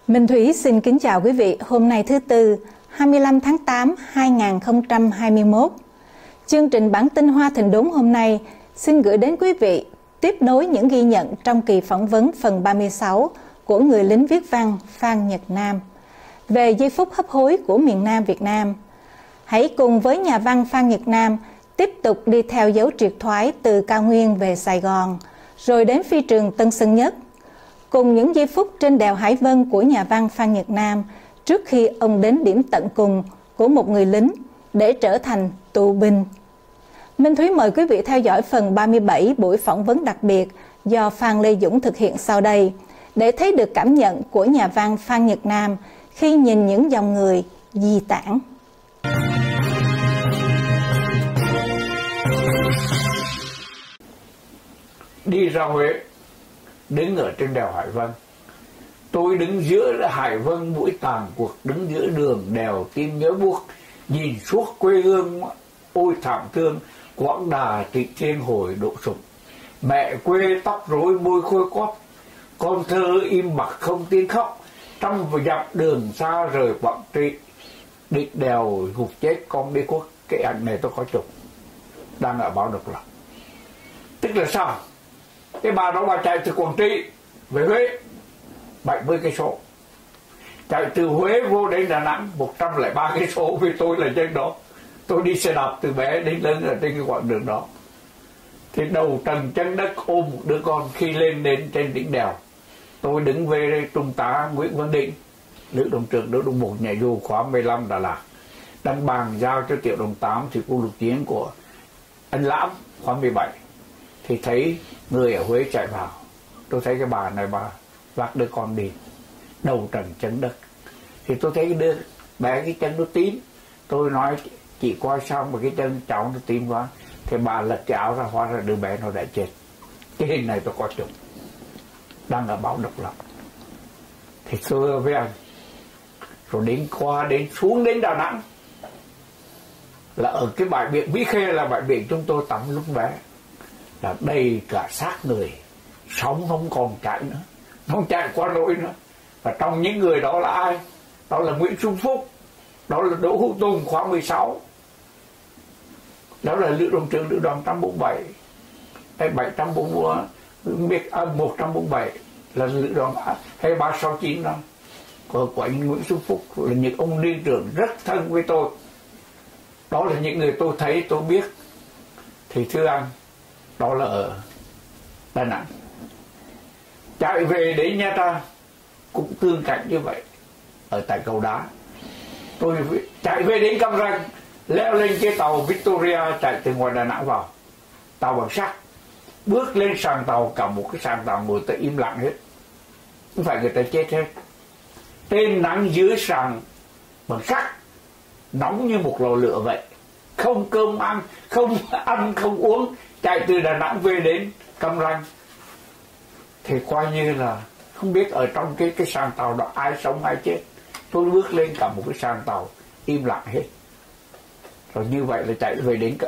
Minh Thúy xin kính chào quý vị. Hôm nay thứ Tư, 25 tháng 8, 2021. Chương trình bản tin Hoa Thịnh Đốn hôm nay xin gửi đến quý vị tiếp nối những ghi nhận trong kỳ phỏng vấn phần 36 của người lính viết văn Phan Nhật Nam về giây phút hấp hối của miền Nam Việt Nam. Hãy cùng với nhà văn Phan Nhật Nam tiếp tục đi theo dấu triệt thoái từ cao nguyên về Sài Gòn, rồi đến phi trường Tân Sơn Nhất, cùng những giây phút trên đèo Hải Vân của nhà văn Phan Nhật Nam trước khi ông đến điểm tận cùng của một người lính để trở thành tù binh. Minh Thúy mời quý vị theo dõi phần 37 buổi phỏng vấn đặc biệt do Phan Lê Dũng thực hiện sau đây để thấy được cảm nhận của nhà văn Phan Nhật Nam khi nhìn những dòng người di tản. Đi ra Huế, đứng ở trên đèo Hải Vân. Tôi đứng giữa Hải Vân mũi tàn cuộc, đứng giữa đường đèo tim nhớ buốt, nhìn suốt quê hương ôi thảm thương, Quảng Đà Trị Thiên hồi độ sụp. Mẹ quê tóc rối môi khôi quắp, con thơ im bặt không tiếng khóc, trăm dặm đường xa rời Quảng Trị, định đèo gục chết con đi quốc. Cái ảnh này tôi có chụp, đang ở báo Độc Lập. Tức là sao? Cái bà đó bà chạy từ Quảng Trị về Huế 70 cây số, chạy từ Huế vô đến Đà Nẵng 103 cây số, vì tôi là trên đó. Tôi đi xe đạp từ bé đến lớn ở trên cái quãng đường đó. Thì đầu trần chân đất ôm một đứa con. Khi lên đến trên đỉnh đèo, tôi đứng về Trung tá Nguyễn Văn Định, lữ đoàn trưởng lữ đoàn 1 nhảy dù khóa 15 Đà Lạt, đang bàn giao cho tiểu đoàn 8 thì quân lục chiến của anh Lãm khóa 17. Thì thấy người ở Huế chạy vào. Tôi thấy cái bà này bà vác đứa con đi, đầu trần chân đất. Thì tôi thấy cái đứa bé cái chân nó tím. Tôi nói chị coi sao mà cái chân cháu nó tím quá. Thì bà lật cái áo ra, hóa ra đứa bé nó đã chết. Cái hình này tôi có chụp, đang ở báo Độc Lập. Thì xưa với anh, rồi đến qua đến xuống đến Đà Nẵng, là ở cái bãi biển Mỹ Khê, là bãi biển chúng tôi tắm lúc bé, là đầy cả xác người, sống không còn chạy nữa, không chạy qua nỗi nữa. Và trong những người đó là ai? Đó là Nguyễn Xuân Phúc, đó là Đỗ Hữu Tùng khóa 16, đó là lữ đoàn trưởng lữ đoàn 147, 147 là lữ đoàn 2369 đó của anh Nguyễn Xuân Phúc, là những ông liên trưởng rất thân với tôi. Đó là những người tôi thấy, tôi biết. Thì thưa anh, đó là ở Đà Nẵng. Chạy về đến Nha Trang cũng tương cảnh như vậy, ở tại Cầu Đá. Tôi chạy về đến Cam Ranh, leo lên cái tàu Victoria chạy từ ngoài Đà Nẵng vào, tàu bằng sắt. Bước lên sàn tàu, cả một cái sàn tàu người ta im lặng hết, không phải người ta chết hết. Trên nắng dưới sàn bằng sắt, nóng như một lò lửa vậy, không cơm ăn, không uống. Chạy từ Đà Nẵng về đến Cam Ranh, thì coi như là không biết ở trong cái sàn tàu đó ai sống ai chết. Tôi bước lên cả một cái sàn tàu im lặng hết. Rồi như vậy là chạy về đến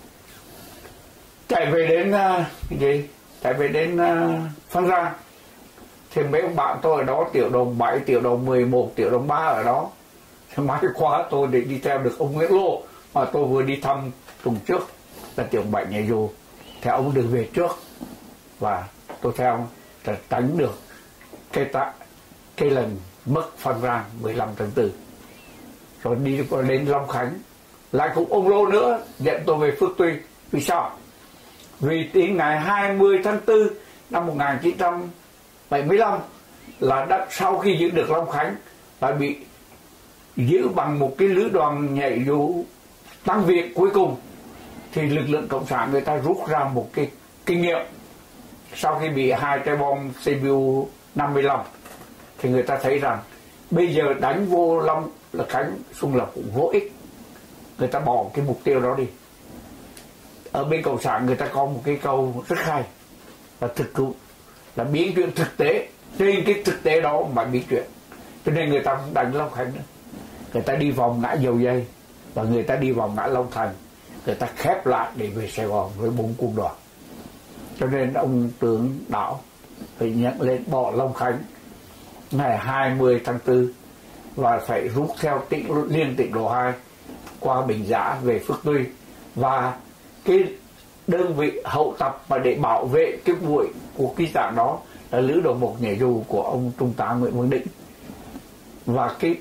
Phan Rang. Thì mấy ông bạn tôi ở đó, tiểu đoàn 7, tiểu đoàn 11, tiểu đoàn 3 ở đó. Thì may quá tôi để đi theo được ông Nguyễn Lô, mà tôi vừa đi thăm tuần trước, là tiểu đoàn 7 nhảy dù. Thì ông được về trước, và tôi theo là tránh được cái lần mất Phan Rang 15 tháng 4. Rồi đi qua đến Long Khánh, lại cũng ông Lô nữa dẫn tôi về Phước Tuy. Vì sao? Vì đến ngày 20 tháng 4 năm 1975 là sau khi giữ được Long Khánh, lại bị giữ bằng một cái lữ đoàn nhảy dù tăng Việt cuối cùng. Thì lực lượng cộng sản người ta rút ra một cái kinh nghiệm. Sau khi bị 2 trái bom CBU 55, thì người ta thấy rằng bây giờ đánh vô Long Khánh Xuân Lộc cũng vô ích, người ta bỏ cái mục tiêu đó đi. Ở bên cộng sản người ta có một cái câu rất hay, là thực cứu, là biến chuyện thực tế, trên cái thực tế đó mà biến chuyện. Cho nên người ta không đánh Long Khánh nữa, người ta đi vòng ngã Dầu Dây, và người ta đi vòng ngã Long Thành, người ta khép lại để về Sài Gòn với 4 quân đoàn. Cho nên ông tướng Đảo phải nhận lên bỏ Long Khánh ngày 20 tháng 4 và phải rút theo liên tỉnh lộ 2 qua Bình Giã về Phước Tuy. Và cái đơn vị hậu tập mà để bảo vệ cái buổi cuộc ký tảng đó là lữ đoàn 1 nhảy dù của ông Trung tá Nguyễn Văn Định. Và cái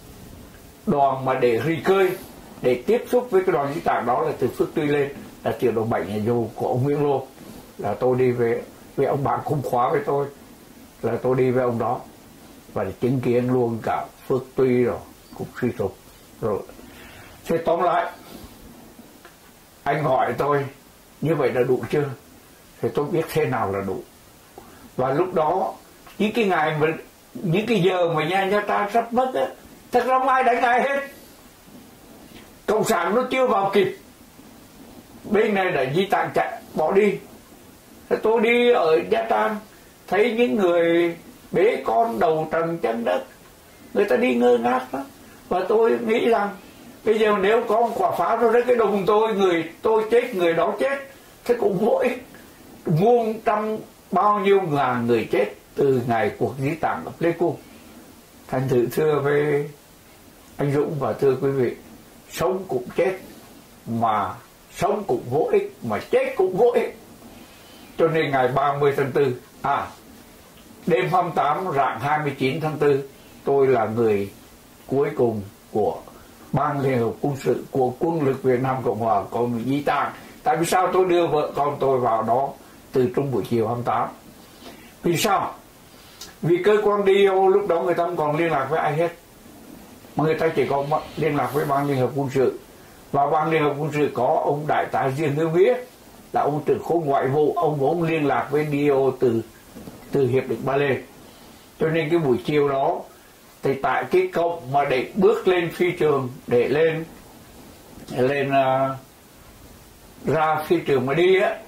đoàn mà để rì cơi, để tiếp xúc với cái đoàn ký tảng đó là từ Phước Tuy lên là tiểu đoàn 7 nhảy dù của ông Nguyễn Lô. Là tôi đi với ông bạn cùng khóa với tôi, là tôi đi với ông đó và để chứng kiến luôn cả Phước Tuy rồi cục suy sụp rồi. Thế tóm lại, anh hỏi tôi như vậy là đủ chưa? Thì tôi biết thế nào là đủ. Và lúc đó những cái ngày mà những cái giờ mà Nha Trang sắp mất á, thật ra không ai đánh ai hết. Cộng sản nó chưa vào kịp, bên này đã di tản chạy bỏ đi. Thế tôi đi ở Nha Trang thấy những người bế con đầu trần chân đất, người ta đi ngơ ngác đó. Và tôi nghĩ rằng bây giờ nếu có một quả pháo nó rơi cái đùng người tôi chết, người đó chết, thế cũng vô ích. Muôn trăm bao nhiêu ngàn người chết từ ngày cuộc di tản ở Pleiku. Thành thử thưa với anh Dũng và thưa quý vị, sống cũng chết, mà sống cũng vô ích, mà chết cũng vô ích. Cho nên ngày 30 tháng 4, đêm 28 rạng 29 tháng 4, tôi là người cuối cùng của Ban Liên hợp Quân sự của Quân lực Việt Nam Cộng hòa còn di tản. Tại vì sao tôi đưa vợ con tôi vào đó từ trong buổi chiều 28? Vì sao? Vì cơ quan DO lúc đó người ta không còn liên lạc với ai hết, mà người ta chỉ còn liên lạc với Ban Liên hợp Quân sự. Và Ban Liên hợp Quân sự có ông Đại tá Dương Hữu Nghĩa là ông trưởng khối ngoại vụ, ông vốn liên lạc với DO từ hiệp định Ba Lê. Cho nên cái buổi chiều đó thì tại cái cổng mà để bước lên phi trường, để lên ra phi trường mà đi á,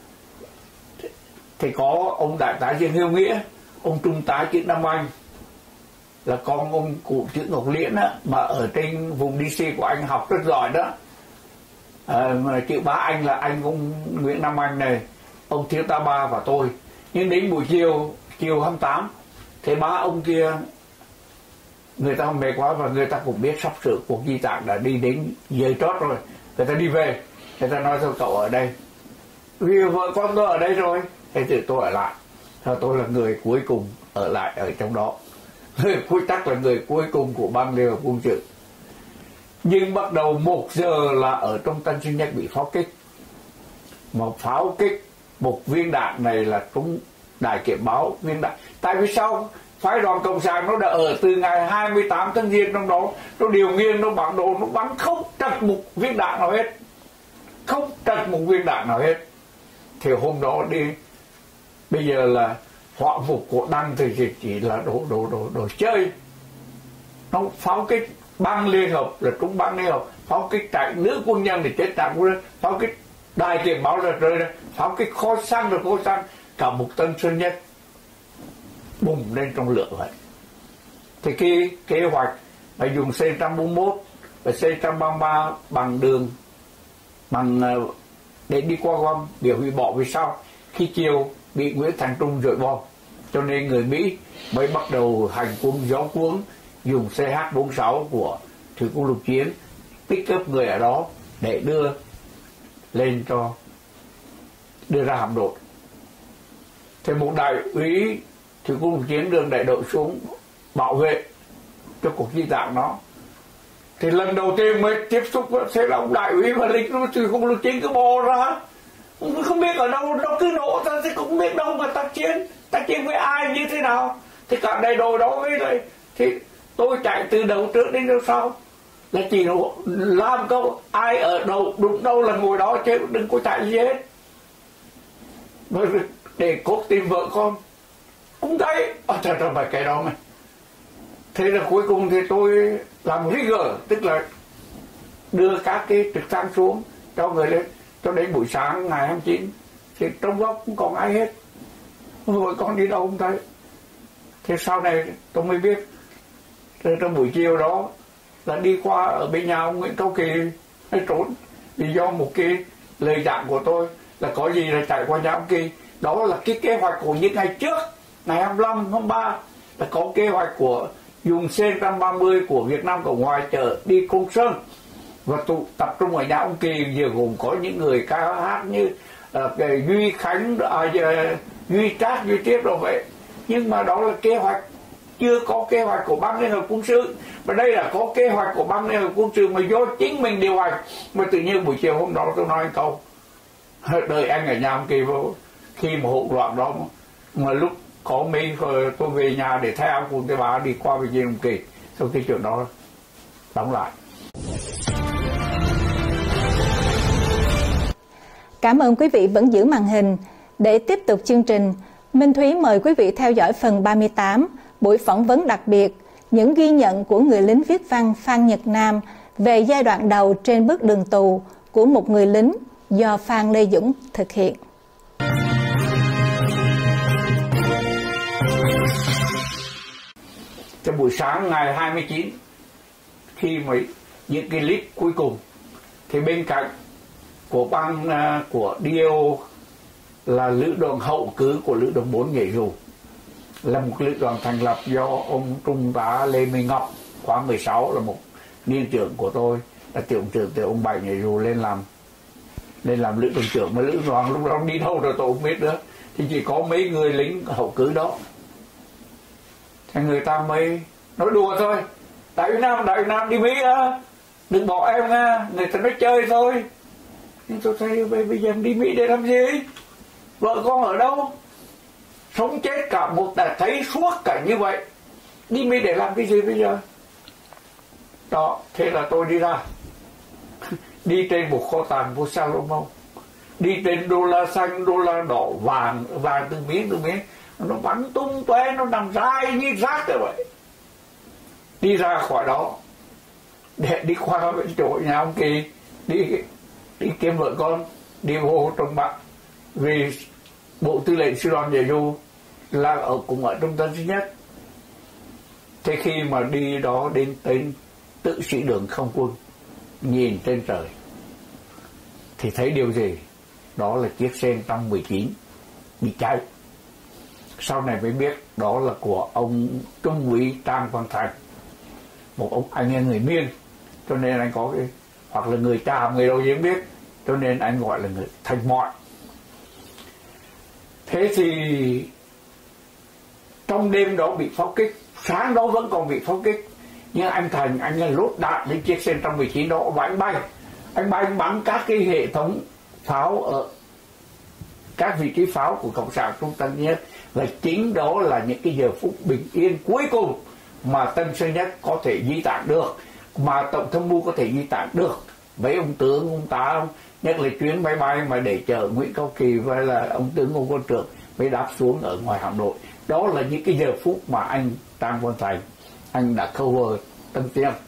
thì có ông Đại tá Dương Hữu Nghĩa, ông Trung tá Chữ Nam Anh là con ông cụ Chữ Ngọc Liễn á, mà ở trên vùng DC của anh học rất giỏi đó. Mà chữ Bá Anh là anh ông Nguyễn Nam Anh này, ông Thiếu tá Ba và tôi. Nhưng đến buổi chiều 28 thì ba ông kia người ta mệt quá, và người ta cũng biết sắp sửa cuộc di tản đã đi đến giờ chót rồi, người ta đi về. Người ta nói thôi cậu ở đây, vì vợ con tôi ở đây rồi, thế thì tôi ở lại. Thôi tôi là người cuối cùng ở lại ở trong đó, người cuối tắc là người cuối cùng của Ban Liên hợp Quân sự. Nhưng bắt đầu 1 giờ là ở trong Tân Sơn Nhất bị pháo kích. Mà pháo kích một viên đạn này là trúng đài kiểm báo viên đạn. Tại vì sao? Phái đoàn Cộng sản nó đã ở từ ngày 28 tháng Giêng trong đó, nó điều nghiên, nó bản đồ, nó bắn không trật một viên đạn nào hết, không trật một viên đạn nào hết. Thì hôm đó đi, bây giờ là họa phục của Đăng thì chỉ là đồ chơi. Nó pháo kích Ban Liên hợp là trúng Ban Liên hợp, pháo kích trại nữ quân nhân thì chết trại quân nhân, pháo kích đài kiểm báo là rơi ra, pháo kích kho xăng rồi kho xăng, cả một Tân Sơn Nhất bùng lên trong lửa vậy. Thì cái kế hoạch phải dùng C141 và C133 bằng đường để đi qua bom bị hủy bỏ. Vì sao? Khi chiều bị Nguyễn Thành Trung rơi bom, cho nên người Mỹ mới bắt đầu hành quân gió cuốn, dùng CH-46 của Thủy quân lục chiến pick up người ở đó để đưa ra hạm đội. Thì một đại úy Thủy quân lục chiến đường đại đội xuống bảo vệ cho cuộc di tản đó. Thì lần đầu tiên mới tiếp xúc thế là ông đại úy và lính Thủy quân lục chiến cứ bò ra, không biết ở đâu nó cứ nổ ra, thì cũng biết đâu mà tác chiến với ai như thế nào. Thì cả đại đội đó với lại thì tôi chạy từ đầu trước đến đầu sau là chỉ làm câu ai ở đâu đúng đâu là ngồi đó, chứ đừng có chạy gì hết. Để cốt tìm vợ con cũng thấy trời phải cái đó mà. Thế là cuối cùng thì tôi làm rigger, tức là đưa các cái trực thăng xuống cho người lên, cho đến buổi sáng ngày 29 thì trong góc không còn ai hết, vợ con đi đâu không thấy. Thế sau này tôi mới biết, trong buổi chiều đó là đi qua ở bên nhà ông Nguyễn Cao Kỳ hay trốn, vì do một cái lời dặn của tôi là có gì là chạy qua nhà ông Kỳ. Đó là cái kế hoạch của những ngày trước, ngày 25, 23 là có kế hoạch của dùng C-130 của Việt Nam Cộng Hòa chở đi Côn Sơn và tụ tập trung ở nhà ông Kỳ, giờ gồm có những người ca hát như Duy Khánh, Duy Trác, Duy Tiếp rồi vậy. Nhưng mà đó là kế hoạch, chưa có kế hoạch của Ban Liên Hợp Quân sự. Và đây là có kế hoạch của Ban Liên Hợp Quân sự mà do chính mình điều hành. Mà tự nhiên buổi chiều hôm đó tôi nói anh câu, đợi anh ở nhà ông Kỳ vô. Khi mà hỗn loạn đó mà lúc có mấy tôi về nhà để theo ông cùng cái bà đi qua với ông Kỳ, sau cái chuyện đó đóng lại. Cảm ơn quý vị vẫn giữ màn hình. Để tiếp tục chương trình, Minh Thúy mời quý vị theo dõi phần 38, buổi phỏng vấn đặc biệt, những ghi nhận của người lính viết văn Phan Nhật Nam về giai đoạn đầu trên bước đường tù của một người lính do Phan Lê Dũng thực hiện. Trong buổi sáng ngày 29, khi mà những cái clip cuối cùng, thì bên cạnh của ban của DO là lữ đoàn hậu cứ của lữ đoàn 4 nhảy dù, là một lữ đoàn thành lập do ông Trung tá Lê Minh Ngọc khóa 16 là một niên trưởng của tôi, là tiểu trưởng từ ông Bảy nhảy dù lên làm lữ đoàn trưởng. Mà lữ đoàn lúc đó đi đâu rồi tôi không biết nữa, thì chỉ có mấy người lính hậu cứ đó. Thì người ta mới nói đùa thôi, Đại Nam đi Mỹ á, đừng bỏ em nha, người ta nói chơi thôi. Nhưng tôi thấy bây giờ đi Mỹ để làm gì, vợ con ở đâu, sống chết cả một đã thấy suốt cả như vậy, đi Mỹ để làm cái gì bây giờ đó. Thế là tôi đi ra đi trên một kho tàng của Salomon, đi trên đô la xanh, đô la đỏ, vàng từng miếng nó bắn tung tóe, nó nằm dai như rác rồi vậy. Đi ra khỏi đó để đi qua bên chỗ nhà ông Kỳ, đi kiếm vợ con, đi vô trong bạn, vì bộ tư lệnh sư đoàn nhảy dù là cũng ở trong Tân Sơn Nhất. Thế khi mà đi đó đến tên tự sĩ đường không quân, nhìn trên trời thì thấy điều gì? Đó là chiếc C-119 bị cháy. Sau này mới biết đó là của ông Trung úy Trang Văn Thành, một ông anh em người Miên, cho nên anh có cái, hoặc là người Tràm, người đâu gì không biết, cho nên anh gọi là người Thành Mọi. Thế thì trong đêm đó bị pháo kích, sáng đó vẫn còn bị pháo kích, nhưng anh Thành anh là lốt đạn lên chiếc C-119 đó và anh bay bắn các cái hệ thống pháo ở các vị trí pháo của Cộng sản Trung Tân Nhất. Và chính đó là những cái giờ phút bình yên cuối cùng mà Tân Sơn Nhất có thể di tản được, mà Tổng tham mưu có thể di tản được. Với ông tướng, ông tá, nhất là chuyến máy bay mà để chở Nguyễn Cao Kỳ với là ông tướng Ngô Quân Trượng mới đáp xuống ở ngoài Hà Nội. Đó là những cái giờ phút mà anh Trang Văn Thành anh đã cover Tân Sơn Nhất.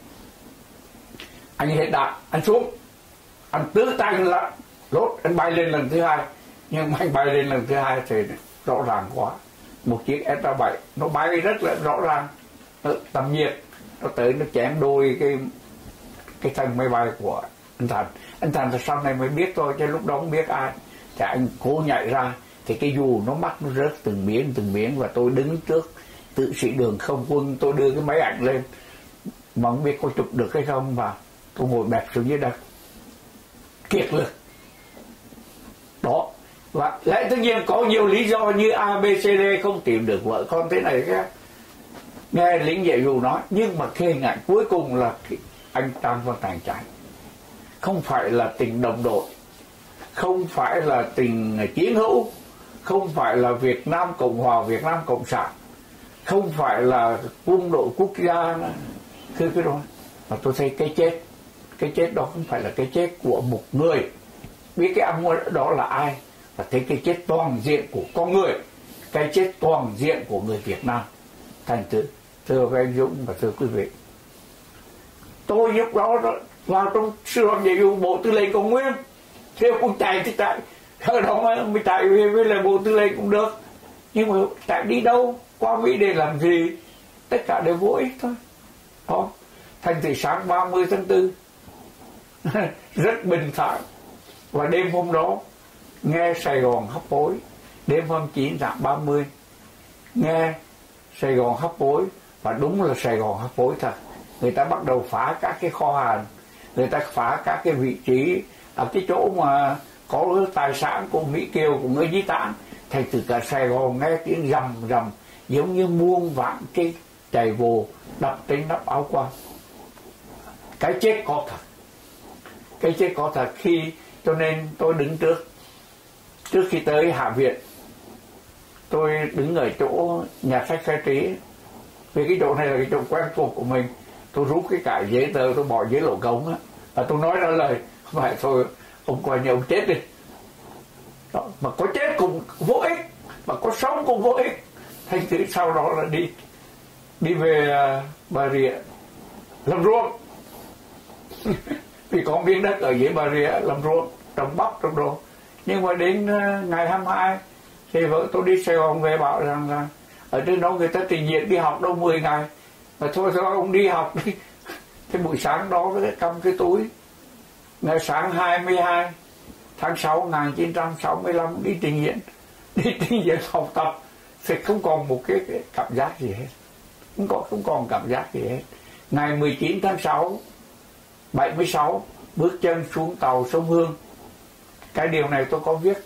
Anh hết đạn, anh xuống, anh tứ tay là lốt, anh bay lên lần thứ hai. Nhưng mà anh bay lên lần thứ hai thì rõ ràng quá, một chiếc S-37 nó bay rất là rõ ràng, tầm nhiệt nó tới nó chém đôi cái thân máy bay của anh Thành. Anh Thành thì sau này mới biết thôi, chứ lúc đó không biết ai. Thì anh cố nhảy ra thì cái dù nó mắt nó rớt từng miếng, và tôi đứng trước tự sĩ đường không quân, tôi đưa cái máy ảnh lên mà không biết có chụp được hay không, và tôi ngồi bẹp xuống dưới đất kiệt lực đó. Và lẽ tất nhiên có nhiều lý do như ABCD không tìm được vợ con thế này khác, nghe lính dạy dù nói. Nhưng mà cái hình ảnh cuối cùng là anh Trang Văn Thành chạy, không phải là tình đồng đội, không phải là tình chiến hữu, không phải là Việt Nam Cộng Hòa, Việt Nam Cộng sản, không phải là quân đội quốc gia cái đó. Mà tôi thấy cái chết đó không phải là cái chết của một người, biết cái ông đó là ai, và thấy cái chết toàn diện của con người, cái chết toàn diện của người Việt Nam. Thành thưa với anh Dũng và thưa quý vị, tôi lúc đó vào trong sư đoàn nhảy dù bộ tư lệnh Cộng Nguyên, theo cũng chạy thì chạy, ở đó mới chạy về với lại bộ tư lệnh cũng được, nhưng mà chạy đi đâu, qua Mỹ để làm gì, tất cả đều vô ích thôi. Đó, thành thì sáng 30 tháng 4 rất bình thản. Và đêm hôm đó nghe Sài Gòn hấp hối, đêm hôm 9 tháng 30 nghe Sài Gòn hấp hối, và đúng là Sài Gòn hấp hối thật. Người ta bắt đầu phá các cái kho hàng, người ta phá các cái vị trí ở cái chỗ mà có tài sản của Mỹ Kiều, của người di tản. Thành từ cả Sài Gòn nghe tiếng rầm rầm, giống như muôn vạn cái chạy vô đập trên nắp áo quan. Cái chết có thật, cái chết có thật. Cho nên tôi đứng trước khi tới Hạ Viện, tôi đứng ở chỗ nhà sách Khai Trí, vì cái chỗ này là cái chỗ quen thuộc của mình. Tôi rút cái cải giấy tờ tôi bỏ dưới lỗ cống á, và tôi nói ra lời không phải thôi, ông coi như ông chết đi. Đó, mà có chết cũng vô ích, mà có sống cũng vô ích. Thành thử sau đó là đi về Bà Rịa làm ruộng. Vì có miếng đất ở dưới Bà Rịa làm ruộng, trồng bắp trồng đồ. Nhưng mà đến ngày 22 thì vợ tôi đi Sài Gòn về bảo rằng là ở trên đó người ta trình diễn đi học đâu 10 ngày, mà thôi ông đi học đi. Thế buổi sáng đó cầm cái túi, ngày sáng 22 tháng 6 1965 đi trình diễn học tập, thì không còn một cái cảm giác gì hết, không còn cảm giác gì hết. Ngày 19 tháng 6 76 bước chân xuống tàu sông Hương. Cái điều này tôi có viết.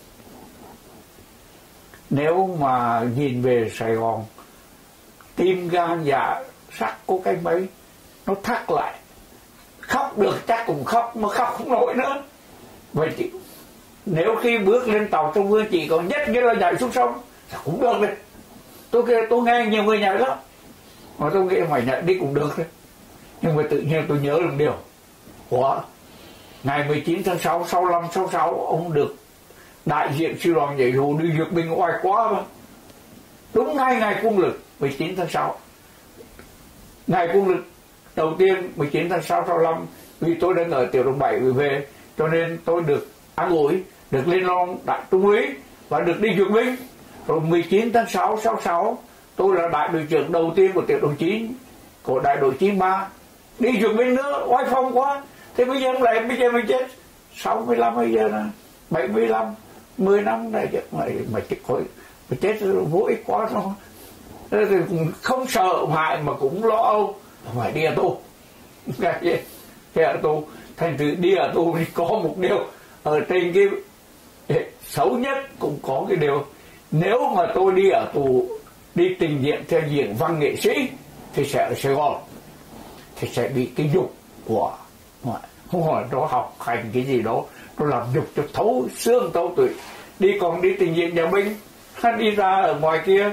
Nếu mà nhìn về Sài Gòn, tim gan dạ sắt của cái mấy nó thắt lại, khóc được chắc cũng khóc, mà khóc không nổi nữa. Vậy chị, nếu khi bước lên tàu sông Hương chị còn nhất cái là nhảy xuống sông cũng được đấy. Tôi nghe nhiều người nhảy lắm, mà tôi nghĩ mày nhảy đi cũng được đấy. Nhưng mà tự nhiên tôi nhớ một điều. Ủa, ngày 19 tháng 6 65 66 ông được đại diện sư đoàn nhảy dù đi duyệt binh oai quá mà. Đúng ngày quân lực 19 tháng 6, ngày quân lực đầu tiên 19 tháng 6 65, vì tôi đang ở tiểu đoàn 7 về, cho nên tôi được an ủi, được lên lon đại trung úy và được đi duyệt binh. Rồi 19 tháng 6 66 tôi là đại đội trưởng đầu tiên của tiểu đoàn 9 của đại đội 93, đi duyệt binh nữa, oai phong quá. Thế bây giờ mình chết 65 bây giờ là 75 10 năm này mà chết khỏi, mà chết vô ích quá thôi. Thì không sợ hại mà cũng lo âu, phải đi ở tù. Đi ở tù, thành thử đi ở tù thì có một điều ở trên cái xấu nhất cũng có cái điều, nếu mà tôi đi ở tù đi trình diễn theo diễn văn nghệ sĩ thì sẽ ở Sài Gòn thì sẽ bị cái dục của không hỏi nó học hành cái gì đó, nó làm dục cho thấu xương thấu tủy. Còn đi trình diễn nhà binh, đi ra ở ngoài kia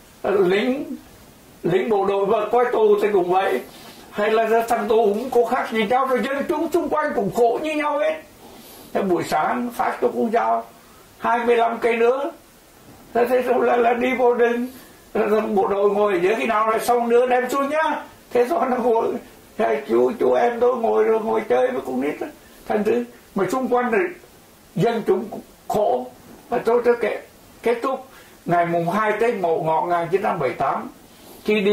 lính bộ đội và coi tù thì cũng vậy, hay là thằng tù cũng có khác gì nhau, rồi dân chúng xung quanh cũng khổ như nhau hết. Thế buổi sáng phát cho con dao 25 cây nữa, thế là đi vô rừng, bộ đội ngồi ở dưới, khi nào là xong nữa đem xuống nhá. Thế rồi nó ngồi, chú em tôi ngồi chơi với con nít. Thành thứ mà xung quanh này dân chúng khổ. Và tôi kết thúc ngày mùng 2 Tết Mậu Ngọ 1978, khi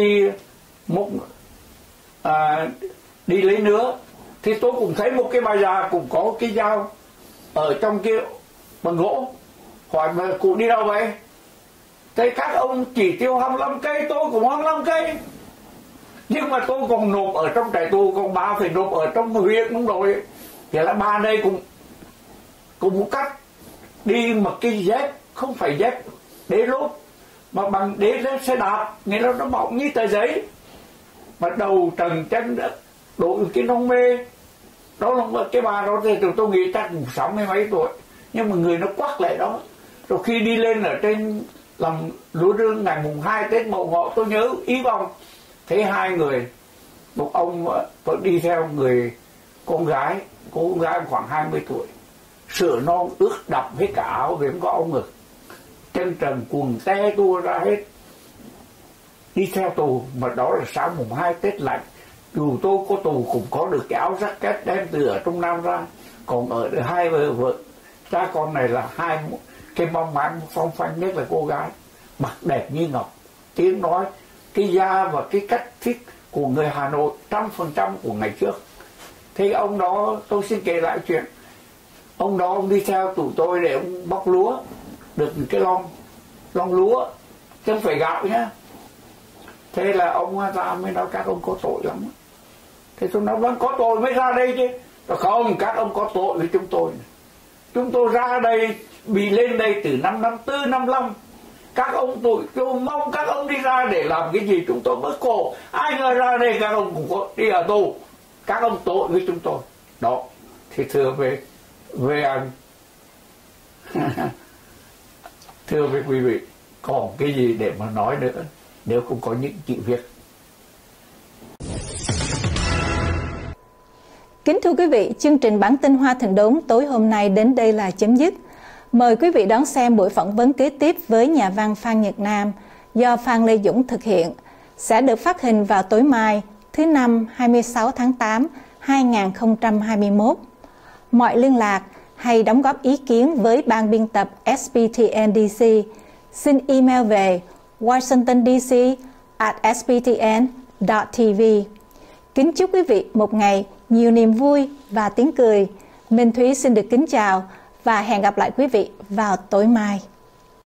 đi lấy nứa thì tôi cũng thấy một cái bà già cũng có cái dao ở trong kia bằng gỗ. Hỏi mà cụ đi đâu vậy? Thế các ông chỉ tiêu 25 cây, tôi cũng 25 cây. Nhưng mà tôi còn nộp ở trong trại tù, còn bà phải nộp ở trong huyện cũng rồi. Thì là bà đây cũng một cách đi mà cái dép không phải dép đế lốp, mà bằng đế xe đạp, nghĩa là nó bọng như tờ giấy, mà đầu trần chân đội cái nông mê. Đó là cái bà đó thì tôi nghĩ chắc 60 mấy tuổi, nhưng mà người nó quắc lại đó. Rồi khi đi lên ở trên làm lúa rương ngày mùng 2 Tết Mậu Ngọ, tôi nhớ ý vong thấy hai người, một ông vẫn đi theo người con gái khoảng 20 tuổi, sữa non ướt đậm hết cả áo, vì không có áo ngực, chân trần quần te tua ra hết, đi theo tù. Mà đó là sáng mùng 2 Tết lạnh, dù tôi có tù cũng có được cái áo jacket đem từ ở trong Nam ra. Còn ở hai vợ cha con này là hai cái mong manh phong phanh, nhất là cô gái mặt đẹp như ngọc, tiếng nói, cái da và cái cách thiết của người Hà Nội 100% của ngày trước. Thì ông đó, tôi xin kể lại chuyện ông đó, ông đi theo tụi tôi để ông bóc lúa, được cái lon lúa chứ không phải gạo nhá. Thế là ông ta mới nói các ông có tội lắm. Thế tôi nói vâng, có tội mới ra đây chứ. Không, các ông có tội với chúng tôi. Chúng tôi ra đây, bị lên đây từ năm 54, 55. Các ông tôi mong các ông đi ra để làm cái gì chúng tôi bớt khổ. Ai ngờ ra đây các ông cũng có đi ở tù. Các ông tội với chúng tôi. Đó, thì thưa với anh. Thưa với quý vị, còn cái gì để mà nói nữa nếu không có những chữ viết. Kính thưa quý vị, chương trình bản tin Hoa Thịnh Đốn tối hôm nay đến đây là chấm dứt. Mời quý vị đón xem buổi phỏng vấn kế tiếp với nhà văn Phan Nhật Nam do Phan Lê Dũng thực hiện, sẽ được phát hình vào tối mai, thứ Năm 26 tháng 8, 2021. Mọi liên lạc hay đóng góp ý kiến với ban biên tập SBTN-DC, xin email về washingtondc@sbtn.tv. Kính chúc quý vị một ngày nhiều niềm vui và tiếng cười. Minh Thúy xin được kính chào và hẹn gặp lại quý vị vào tối mai.